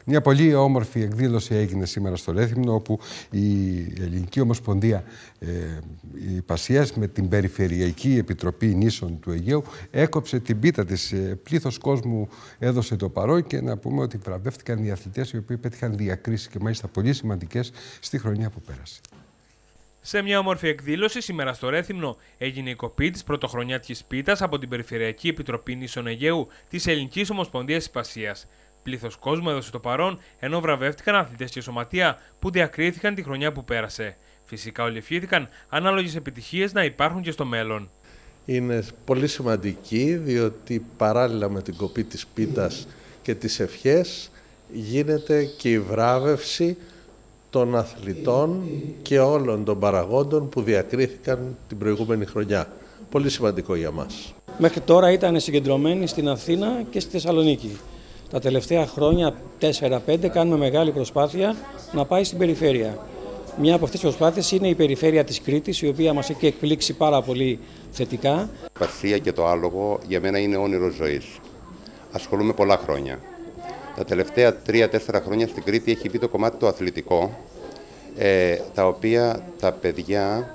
Μια πολύ όμορφη εκδήλωση έγινε σήμερα στο Ρέθυμνο, όπου η Ελληνική Ομοσπονδία Ιππασίας με την Περιφερειακή Επιτροπή Νήσων του Αιγαίου έκοψε την πίτα της. Πλήθος κόσμου έδωσε το παρόν και να πούμε ότι βραβεύτηκαν οι αθλητές οι οποίοι πέτυχαν διακρίσεις και μάλιστα πολύ σημαντικές στη χρονιά που πέρασε. Σε μια όμορφη εκδήλωση σήμερα στο Ρέθυμνο έγινε η κοπή της πρωτοχρονιάτικης πίτας από την Περιφερειακή Επιτροπή Νήσων Αιγαίου της Ελληνικής Ομοσπονδίας Ιππασίας. Πλήθος κόσμου έδωσε το παρόν, ενώ βραβεύτηκαν αθλητές και σωματεία που διακρίθηκαν τη χρονιά που πέρασε. Φυσικά όλοι ευχήθηκαν ανάλογες επιτυχίες να υπάρχουν και στο μέλλον. Είναι πολύ σημαντική, διότι παράλληλα με την κοπή της πίτας και τις ευχές γίνεται και η βράβευση των αθλητών και όλων των παραγόντων που διακρίθηκαν την προηγούμενη χρονιά. Πολύ σημαντικό για μας. Μέχρι τώρα ήταν συγκεντρωμένοι στην Αθήνα και στη Θεσσαλονίκη. Τα τελευταία χρόνια, 4-5, κάνουμε μεγάλη προσπάθεια να πάει στην περιφέρεια. Μια από αυτές τις προσπάθειες είναι η περιφέρεια της Κρήτης, η οποία μας έχει εκπλήξει πάρα πολύ θετικά. Η Ιππασία και το άλογο για μένα είναι όνειρο ζωής. Ασχολούμαι πολλά χρόνια. Τα τελευταία 3-4 χρόνια στην Κρήτη έχει μπει το κομμάτι το αθλητικό, τα οποία τα παιδιά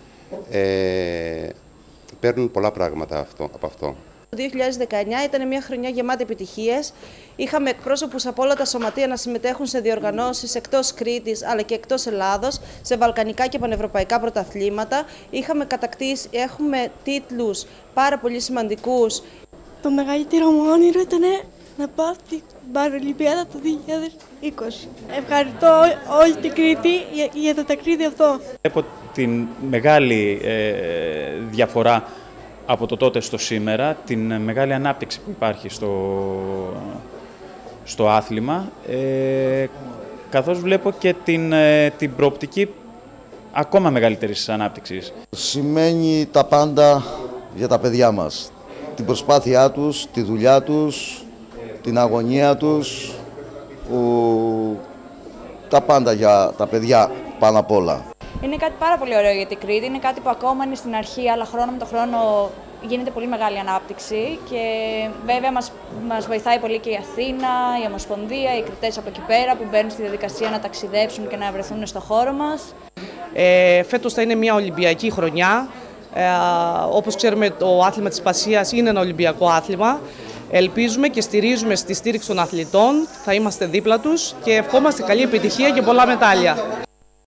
παίρνουν πολλά πράγματα από αυτό. Το 2019 ήταν μια χρονιά γεμάτη επιτυχίες. Είχαμε εκπρόσωπους από όλα τα σωματεία να συμμετέχουν σε διοργανώσεις εκτός Κρήτης αλλά και εκτός Ελλάδος, σε βαλκανικά και πανευρωπαϊκά πρωταθλήματα. Έχουμε τίτλους πάρα πολύ σημαντικούς. Το μεγαλύτερο μου όνειρο ήταν να πάω στην Παραολυμπιάδα το 2020. Ευχαριστώ όλη την Κρήτη για το ταξίδι αυτό. Έχω την μεγάλη διαφορά από το τότε στο σήμερα, την μεγάλη ανάπτυξη που υπάρχει στο άθλημα, καθώς βλέπω και την προοπτική ακόμα μεγαλύτερης ανάπτυξης. Σημαίνει τα πάντα για τα παιδιά μας. Την προσπάθειά τους, τη δουλειά τους, την αγωνία τους, τα πάντα για τα παιδιά πάνω απ' όλα. Είναι κάτι πάρα πολύ ωραίο για την Κρήτη, είναι κάτι που ακόμα είναι στην αρχή, αλλά χρόνο με το χρόνο γίνεται πολύ μεγάλη ανάπτυξη και βέβαια μας βοηθάει πολύ και η Αθήνα, η Ομοσπονδία, οι Κρητές από εκεί πέρα που μπαίνουν στη διαδικασία να ταξιδέψουν και να βρεθούν στο χώρο μας. Φέτος θα είναι μια Ολυμπιακή χρονιά. Όπως ξέρουμε, το άθλημα της Ιππασίας είναι ένα Ολυμπιακό άθλημα. Ελπίζουμε και στηρίζουμε στη στήριξη των αθλητών, θα είμαστε δίπλα τους και ευχόμαστε καλή επιτυχία και πολλά μετάλλια.